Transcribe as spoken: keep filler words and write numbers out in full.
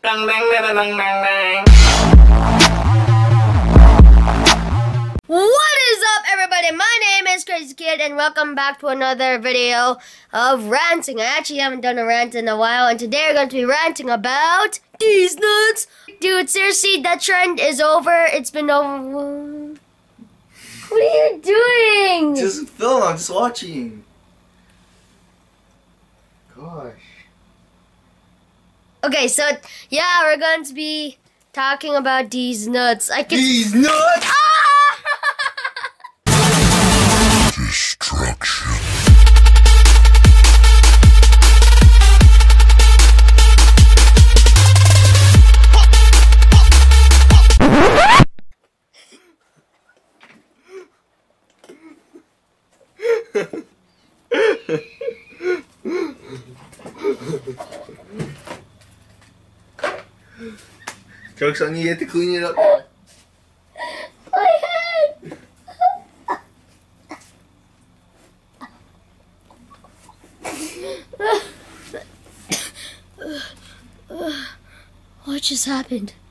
Dang, dang, dang, dang, dang, dang. What is up, everybody? My name is Crazy Kid, and welcome back to another video of ranting. I actually haven't done a rant in a while, and today we're going to be ranting about these nuts. Dude, seriously, that trend is over. It's been over. What are you doing? Just film, I'm just watching. Gosh. Okay, so, yeah, we're going to be talking about these nuts. I can... These nuts? Ah! Destruction. Joke's on you, you have to clean it up. My head! What just happened?